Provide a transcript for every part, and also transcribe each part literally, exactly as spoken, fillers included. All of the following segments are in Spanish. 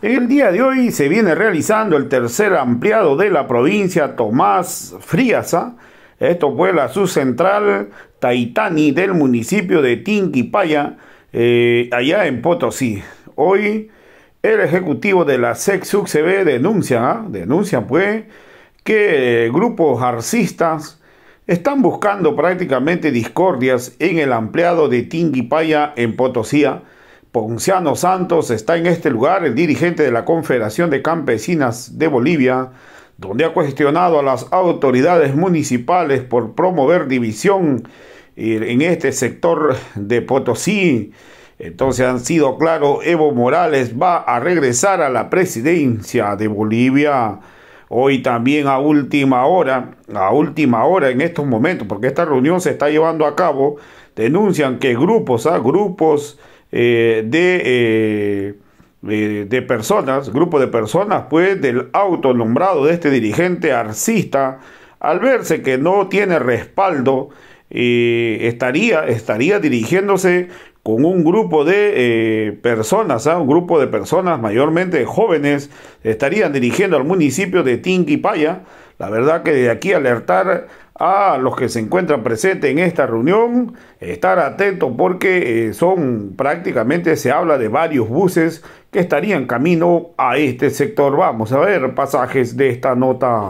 En el día de hoy se viene realizando el tercer ampliado de la provincia Tomás Friasa. Esto fue la subcentral Taitani del municipio de Tinquipaya, eh, allá en Potosí. Hoy el ejecutivo de la C E C S U C B denuncia, ¿eh? denuncia pues que eh, grupos arcistas están buscando prácticamente discordias en el ampliado de Tinquipaya en Potosí. Ponciano Santos está en este lugar, el dirigente de la Confederación de Campesinas de Bolivia, donde ha cuestionado a las autoridades municipales por promover división en este sector de Potosí. Entonces han sido claros, Evo Morales va a regresar a la presidencia de Bolivia. Hoy también a última hora, a última hora en estos momentos, porque esta reunión se está llevando a cabo, denuncian que grupos, ¿ah? grupos eh, de, eh, eh, de personas, grupos de personas, pues del autonombrado de este dirigente arcista, al verse que no tiene respaldo, eh, estaría, estaría dirigiéndose con un grupo de eh, personas, ¿eh? un grupo de personas mayormente jóvenes, estarían dirigiendo al municipio de Tinquipaya. La verdad que de aquí alertar a los que se encuentran presentes en esta reunión, estar atentos porque eh, son prácticamente, se habla de varios buses que estarían camino a este sector. Vamos a ver pasajes de esta nota.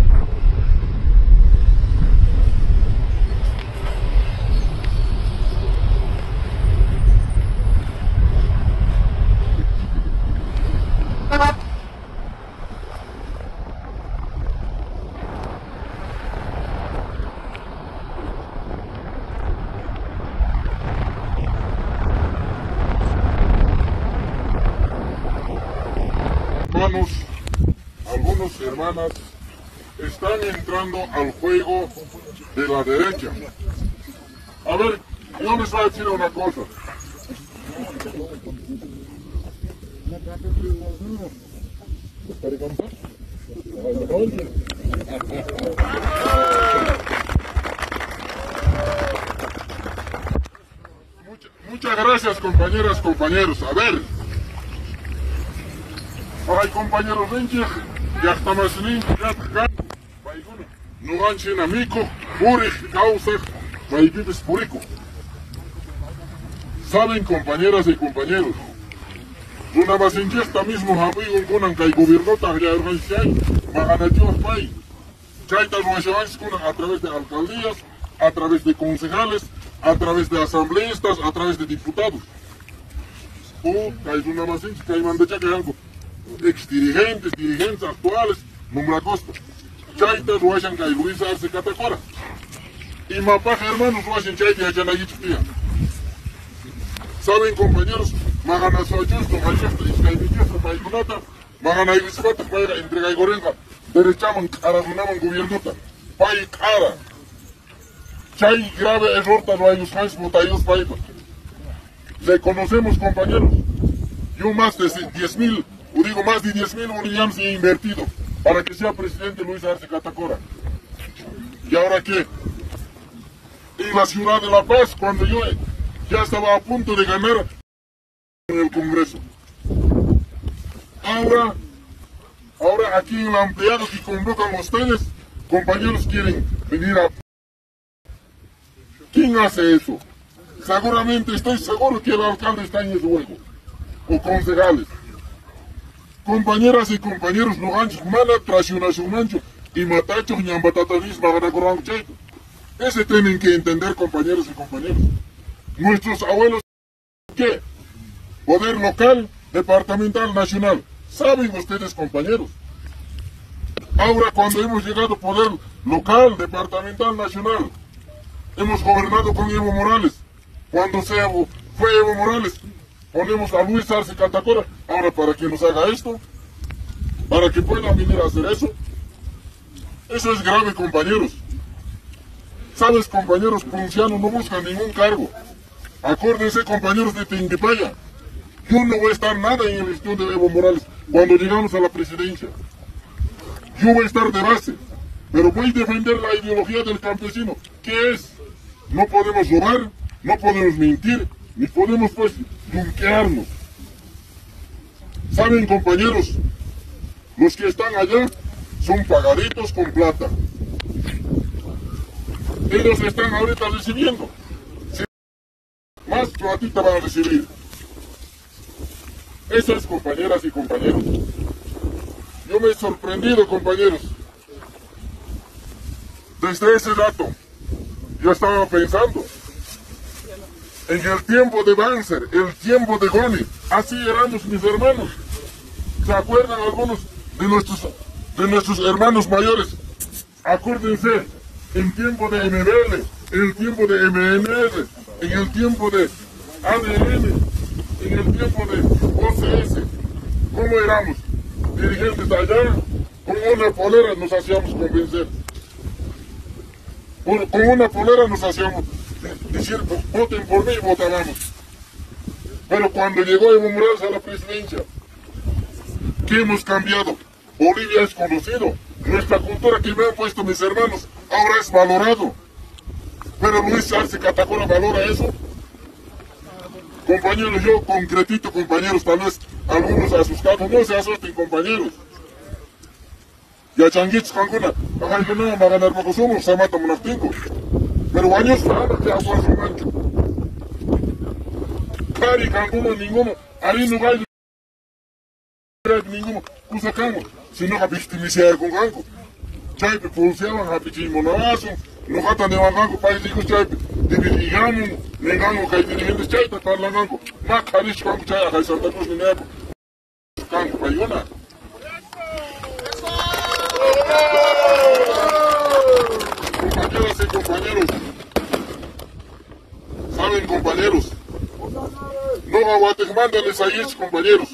Hermanos, algunos hermanas están entrando al juego de la derecha. A ver, yo les voy a decir una cosa. Muchas, muchas gracias, compañeras, compañeros. A ver. Ay, compañeros, ven ya estamos en ya no ganchen amigo, pure causa, vives purico. Saben, compañeras y compañeros, una vez en esta mismo amigo con que el gobierno también organizan, maganachos país, chaitas nuevas a través de alcaldías, a través de concejales, a través de asambleístas, a través de diputados. O hay una vez en que hay mandacha que algo. Ex dirigentes, dirigentes actuales, Numbra Costa, Chaitas, Huachan, Kai Luis Arce Catacora, y Mapaja, hermanos, Huachan, Chaita, Hachanayitía. Saben, compañeros, Magana Soachusto, Machusto, Iscaimichusto, Paikunata, Magana Irisfata, Paira, entrega y Gorenga, Derechaman, Aragunaman, Gobiernota, Pai Cara, Chay, grave error, no hay los fans, Motayos, Paipa. Le conocemos, compañeros, yo más de diez mil. Digo, más de diez mil bolivianos he invertido para que sea presidente Luis Arce Catacora. ¿Y ahora qué? En la ciudad de La Paz, cuando yo ya estaba a punto de ganar en el Congreso. Ahora, ahora aquí en el ampliado que convocan ustedes, compañeros quieren venir a... ¿Quién hace eso? Seguramente, estoy seguro que el alcalde está en el juego, o concejales. Compañeras y compañeros, no han mana traicionar su mancho y matacho ñambatatanis maganacorán cheito. Ese tienen que entender, compañeros y compañeros. Nuestros abuelos, ¿qué? Poder local, departamental, nacional. ¿Saben ustedes, compañeros? Ahora, cuando hemos llegado a poder local, departamental, nacional, hemos gobernado con Evo Morales. Cuando se fue Evo Morales, ponemos a Luis Arce Catacora. Ahora, para que nos haga esto, para que puedan venir a hacer eso, eso es grave, compañeros. Sabes, compañeros, Ponciano no busca ningún cargo. Acuérdense, compañeros de Tinquipaya, yo no voy a estar nada en el estudio de Evo Morales cuando llegamos a la presidencia. Yo voy a estar de base, pero voy a defender la ideología del campesino. ¿Qué es? No podemos robar, no podemos mentir, ni podemos, pues, yunquearnos. Saben, compañeros, los que están allá son pagaditos con plata. Ellos están ahorita recibiendo. Más platita van a recibir. Eso es, compañeras y compañeros. Yo me he sorprendido, compañeros. Desde ese dato, yo estaba pensando en el tiempo de Banzer, el tiempo de Goni. Así éramos mis hermanos. ¿Se acuerdan algunos de nuestros, de nuestros hermanos mayores? Acuérdense, en tiempo de M B L, en el tiempo de M N R, en el tiempo de A D N, en el tiempo de O C S. ¿Cómo éramos? Dirigentes allá, con una polera nos hacíamos convencer. Por, con una polera nos hacíamos decir, voten por mí y votábamos. Pero cuando llegó Evo Morales a la presidencia, ¿qué hemos cambiado? Bolivia es conocido. Nuestra cultura que me han puesto mis hermanos ahora es valorado. Pero Luis Arce Catacora valora eso. Compañeros, yo concretito, compañeros, tal vez algunos asustados, no se asusten, compañeros. Ya changuitos canguna, ajá, que no va a ganar bajo somos, se mata monastinco. Pero años falta que agua su mancho. Cari canguna ninguno, ahí no hay ninguno, kusacamos, si no ha victimizado con gango. Chaype pulseaban a pichimonazo, no jatan de gango, país dijo chaype, dividigamos, negamos que hay dirigentes chaype para la gango. Más caricho gango chay, ajá, y Santa Cruz de Neapo. Gango, payona. Compañeras y compañeros, saben, compañeros, no a Guatemala les ayes, compañeros.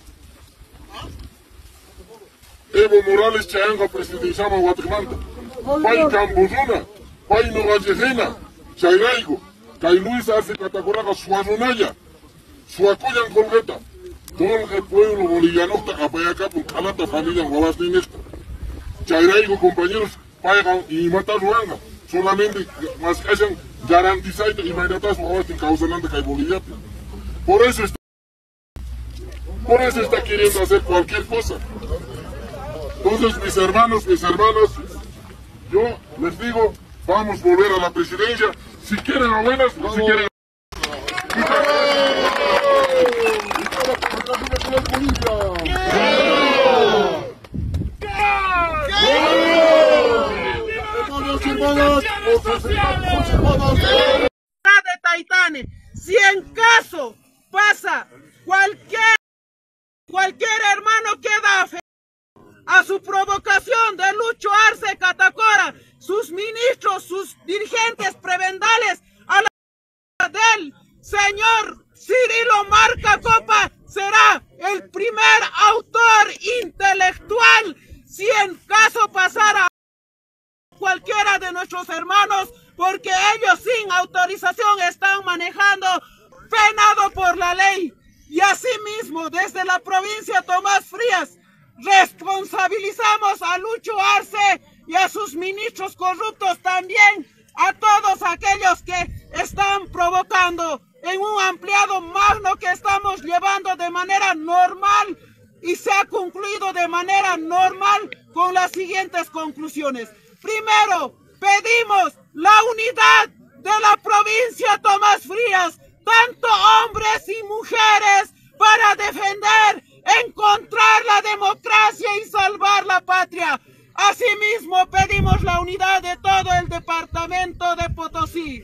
Evo Morales chayanga presidenciaba Guatemala. Pai Cambuzuna, Pai Nogallejena, Chayraigo, Cay Luis Arce Catacuraga, Suazunaya, Suacuyan Colgeta. Todo el pueblo boliviano está acá con calata familia en Guabas de Nesta. Chayraigo, compañeros, pagan y matan ruanga. Solamente más que hayan garantizado y mayoría su Guabas en Causalante que hay Bolivia. Por eso está, por eso está queriendo hacer cualquier cosa. Entonces, mis hermanos, mis hermanas, yo les digo, vamos a volver a la presidencia. Si quieren a buenas, o si quieren de Taitane, si en caso pasa cualquier cualquier hermano queda afectado a su provocación de Lucho Arce Catacora, sus ministros, sus dirigentes prebendales, a la del señor Cirilo Marca Copa, será el primer autor intelectual si en caso pasara cualquiera de nuestros hermanos, porque ellos sin autorización están manejando penado por la ley. Y asimismo, desde la provincia Tomás Frías, responsabilizamos a Lucho Arce y a sus ministros corruptos, también a todos aquellos que están provocando en un ampliado magno que estamos llevando de manera normal y se ha concluido de manera normal con las siguientes conclusiones. Primero, pedimos la unidad de la provincia Tomás Frías, tanto hombres y mujeres, para defender, encontrar la democracia y salvar la patria. Asimismo, pedimos la unidad de todo el departamento de Potosí.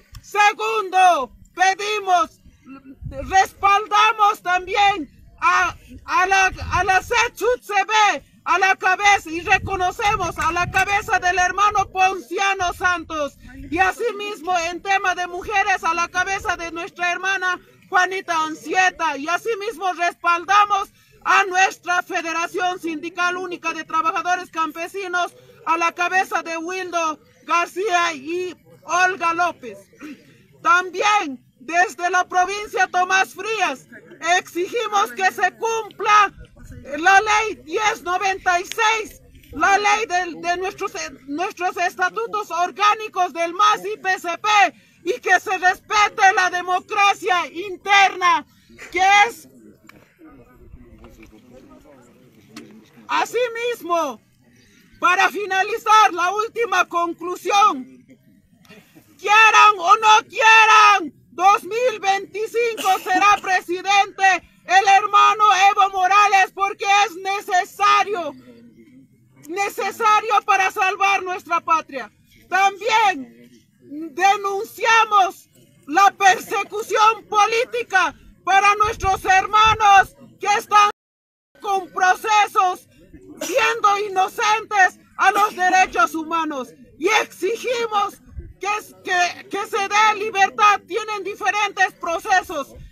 Segundo, pedimos, respaldamos también a, a la, a la C E T S U T C B, a la cabeza, y reconocemos a la cabeza del hermano Ponciano Santos, y asimismo en tema de mujeres a la cabeza de nuestra hermana Juanita Ancieta, y asimismo respaldamos a nuestra Federación Sindical Única de Trabajadores Campesinos a la cabeza de Wildo García y Olga López. También desde la provincia Tomás Frías exigimos que se cumpla la ley diez noventa y seis, la ley de, de nuestros, nuestros estatutos orgánicos del M A S y P C P, y que se respete la democracia interna, que es Asimismo, para finalizar, la última conclusión, quieran o no quieran, dos mil veinticinco será presidente el hermano Evo Morales, porque es necesario, necesario para salvar nuestra patria. También denunciamos la persecución política para nuestros hermanos que están con procesos siendo inocentes a los derechos humanos, y exigimos que, que, que se dé libertad. Tienen diferentes procesos,